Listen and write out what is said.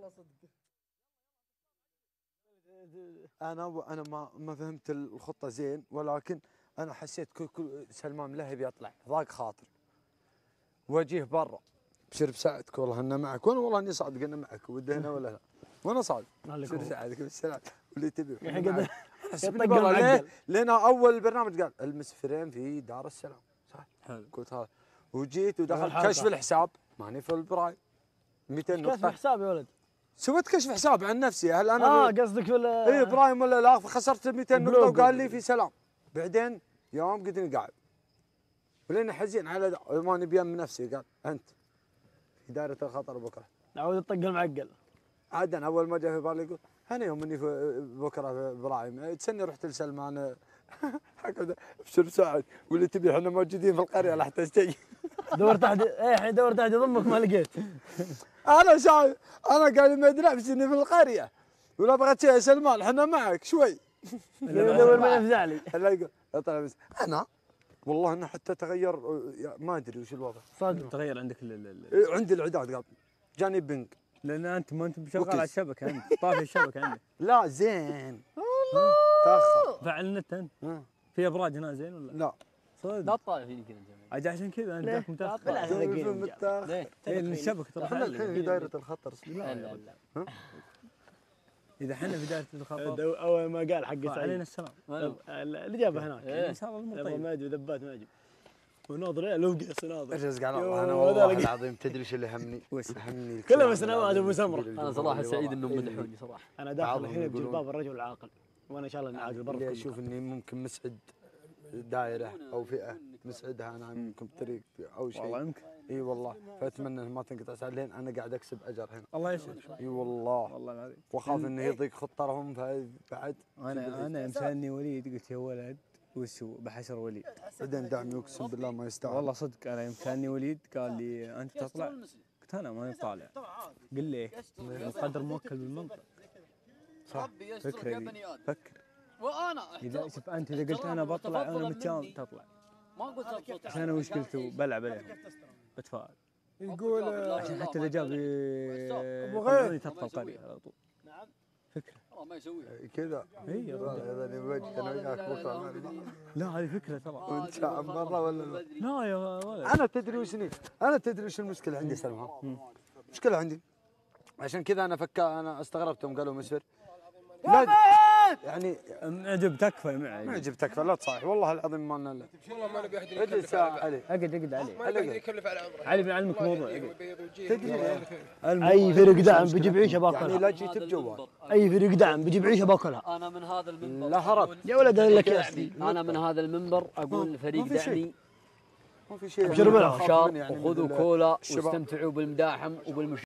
انا ما فهمت الخطه زين، ولكن انا حسيت كل سلمان ملهب يطلع ضاق خاطر واجيه برا بشرب ساعدك والله انا معك، وانا والله اني صادق انا معك ودهنا ولا لا، وانا صادق بشرب ساعدك بالسلام واللي تبي حسبني برا. لين اول برنامج قال المس فريم في دار السلام صح. حلو قلت هذا وجيت ودخلت كشف الحساب ماني في البرايم 200 نقطه. كشف حساب يا ولد. سويت كشف حساب عن نفسي، هل انا قصدك في اي برايم ولا لا؟ خسرت 200 نقطه وقال لي في سلام. بعدين يوم قلت لي قاعد ولين حزين على ماني بيم نفسي. قال انت في دائره الخطر بكره. عود الطق المعقل. عاد انا اول ما جاء في بالي يقول انا يوم اني بكره في برايم تسني رحت لسلمان حكى ابشر ساعد واللي تبي احنا موجودين في القريه لا تجي. دورت احد الحين دورت احد يضمك ما لقيت. انا شايف انا قاعد ما ادري نفسي في القريه ولا بغيت شيء يا سلمان احنا معك شوي. دور ما يفزع لي. لا يقول اطلع بس انا والله انه حتى تغير ما ادري وش الوضع. صادق تغير عندك عندي الاعداد قال جاني بنج لان انت ما انت مشغل على الشبكه انت طافي الشبكه عندك. لا زين والله تاخر. فعل النت انت في ابراج هنا زين ولا لا؟ صدق لا طايف يمكن اجل عشان كذا انت جاك متاخر. متاخر الشبكه ترى احنا الحين في دائره الخطر. لا لا اذا احنا في دائره الخطر اول ما قال حق سعيد علينا السلام الاجابه هناك ان شاء الله طيب ما يجي ذبات ما يجي وناضر لو قيس ناضر. ايش قال الله انا والله العظيم تدري ايش اللي همني؟ همني كلهم سنوات ابو سمره. انا صراحه سعيد انهم مدحوني صراحه. انا داخل الحين بجلباب الرجل العاقل وانا ان شاء الله نعاقل برا. اشوف اني ممكن مسعد دائره او فئه مسعدها انا ممكن بطريق او شيء. والله يمكن. اي والله فاتمنى ما تنقطع ساعه لين انا قاعد اكسب اجر هنا. الله يسعدك. اي والله والله العظيم. واخاف انه يضيق خطرهم بعد. انا مساني وليد قلت يا ولد وشو بحشر وليد. بعدين دعمي اقسم بالله ما يستاهل. والله صدق انا يوم كاني وليد قال لي انت تطلع قلت انا ماني طالع. قل لي القدر موكل بالمنطق. صح فكر فكر. وانا اذا شوف انت اذا قلت انا بطلع انا متشاوم تطلع. ما قلت عشان انا وش قلت بلعب عليهم بتفائل. يقول عشان حتى اذا جاب ابو غير تطلع القريه على طول. نعم فكره والله ما يسويها كذا. اي اذا بوجهك انا وياك بكره. لا هذه فكره ترى. وانت شاعم برا ولا لا؟ لا يا ولد انا تدري وش المشكله عندي سلمان؟ المشكله عندي عشان كذا انا استغربت يوم قالوا مسفر. لا يعني معجب تكفى معي. معجب تكفى لا تصايح والله العظيم ما لنا. والله ما نبي احد يكلف عليه. اقعد عليه. ما نبي يكلف على عمره. علي بيعلمك موضوع. تدري اي فريق دعم بجيب عيشه باكلها. يعني لا جيت بجوال. اي فريق دعم بجيب عيشه باكلها. انا من هذا المنبر لا هرب يا ولد لك يا سيدي. انا من هذا المنبر اقول فريق دعني ما في شيء. ابشروا بالعشار وخذوا كولا واستمتعوا بالمداحم وبالمش